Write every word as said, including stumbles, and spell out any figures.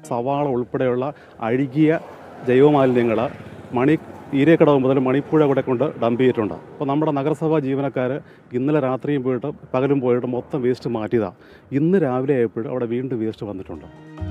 സവാള ഉൾപ്പെടെയുള്ള അഴുകിയ ജൈവമാലിന്യങ്ങൾ മണി ഈരക്കടവ് മുതൽ മണിപ്പുഴ കൂടെ കൊണ്ട് ഡംപ് ചെയ്തിട്ടുണ്ട്. അപ്പോൾ നമ്മുടെ നഗരസഭാ ജീവനക്കാർ ഇന്നലെ രാത്രിയും പോയിട്ട് പകലും പോയിട്ട് മൊത്തം വേസ്റ്റ് മാറ്റിയതാണ്. ഇന്ന് രാവിലെ ആയപ്പോഴും അവിടെ വീണ്ടും വേസ്റ്റ് വന്നിട്ടുണ്ട്.